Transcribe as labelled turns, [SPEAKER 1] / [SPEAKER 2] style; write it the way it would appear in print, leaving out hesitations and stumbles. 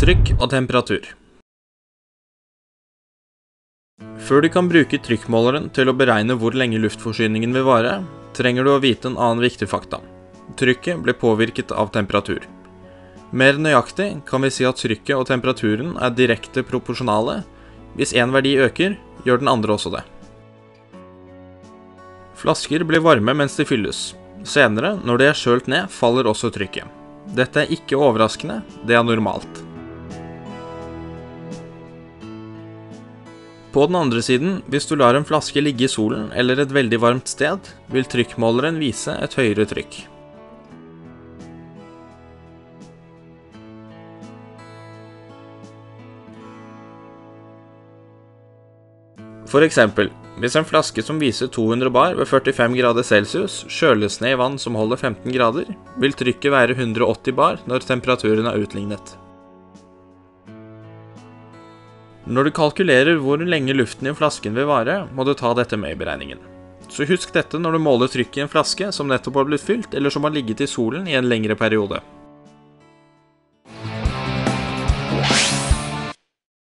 [SPEAKER 1] Trykk og temperatur. Før du kan bruke trykkmåleren til å beregne hvor lenge luftforsyningen vil vare, trenger du å vite en annen viktig fakta. Trykket blir påvirket av temperatur. Mer nøyaktig kan vi si at trykket og temperaturen er direkte proporsjonale. Hvis en verdi øker, gjør den andre også det. Flasker blir varme mens de fylles. Senere, når de er kjølt ned, faller også trykket. Dette er ikke overraskende, det er normalt. På den andre siden, hvis du lar en flaske ligge i solen eller et veldig varmt sted, vil trykkmåleren vise et høyere trykk. For eksempel, hvis en flaske som viser 200 bar ved 45 grader Celsius kjøles ned i vann som holder 15 grader, vil trykket være 180 bar når temperaturen er utlignet. Når du kalkulerer hvor lenge luften i flasken vil vare, må du ta dette med i beregningen. Så husk dette når du måler trykket i en flaske som nettopp har blitt fylt eller som har ligget i solen i en lengre periode.